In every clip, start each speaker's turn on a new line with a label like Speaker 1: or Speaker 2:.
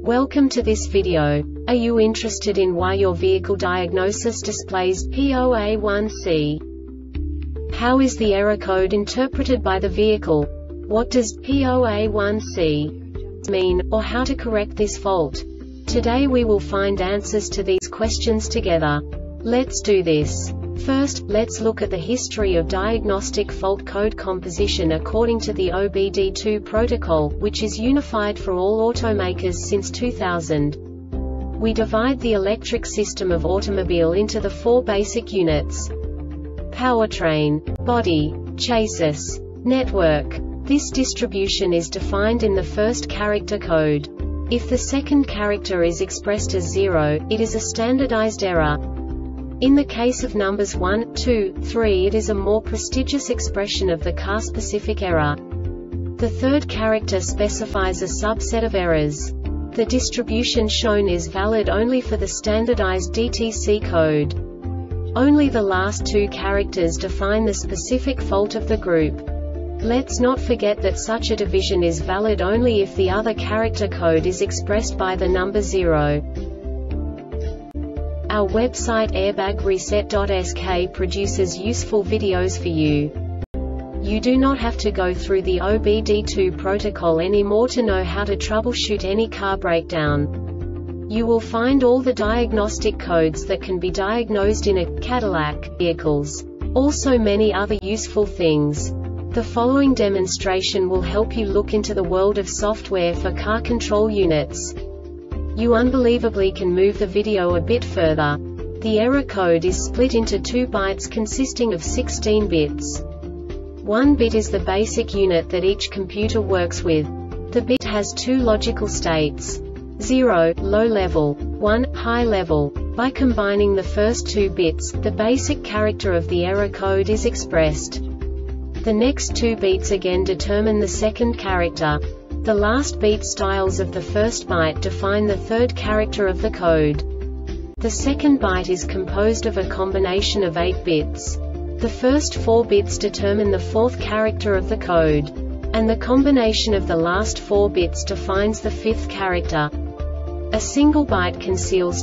Speaker 1: Welcome to this video. Are you interested in why your vehicle diagnosis displays P0A1C? How is the error code interpreted by the vehicle? What does P0A1C mean, or how to correct this fault? Today we will find answers to these questions together. Let's do this. First, let's look at the history of diagnostic fault code composition according to the OBD2 protocol, which is unified for all automakers since 2000. We divide the electric system of automobile into the four basic units: powertrain, body, chassis, network. This distribution is defined in the first character code. If the second character is expressed as 0, it is a standardized error. In the case of numbers 1, 2, 3, it is a more prestigious expression of the car-specific error. The third character specifies a subset of errors. The distribution shown is valid only for the standardized DTC code. Only the last two characters define the specific fault of the group. Let's not forget that such a division is valid only if the other character code is expressed by the number 0. Our website airbagreset.sk produces useful videos for you. You do not have to go through the OBD2 protocol anymore to know how to troubleshoot any car breakdown. You will find all the diagnostic codes that can be diagnosed in a Cadillac vehicles. Also many other useful things. The following demonstration will help you look into the world of software for car control units. You unbelievably can move the video a bit further. The error code is split into 2 bytes consisting of 16 bits. 1 bit is the basic unit that each computer works with. The bit has 2 logical states: 0, low level, 1, high level. By combining the first 2 bits, the basic character of the error code is expressed. The next 2 beats again determine the second character. The last beat styles of the first byte define the third character of the code. The second byte is composed of a combination of 8 bits. The first 4 bits determine the fourth character of the code. And the combination of the last 4 bits defines the fifth character. A single byte conceals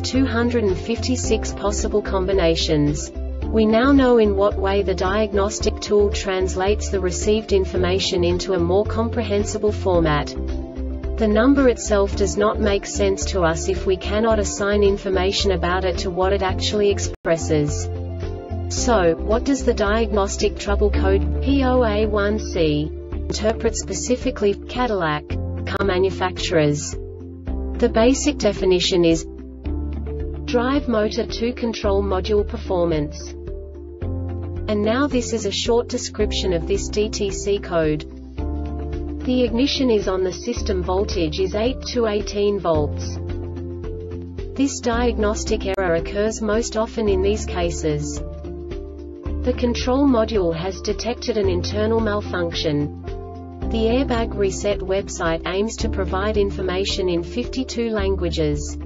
Speaker 1: 256 possible combinations. We now know in what way the diagnostic tool translates the received information into a more comprehensible format. The number itself does not make sense to us if we cannot assign information about it to what it actually expresses. So, what does the diagnostic trouble code P0A1C interpret specifically for Cadillac car manufacturers? The basic definition is drive motor to control module performance. And now this is a short description of this DTC code. The ignition is on, the system voltage is 8 to 18 volts. This diagnostic error occurs most often in these cases. The control module has detected an internal malfunction. The Airbag Reset website aims to provide information in 52 languages.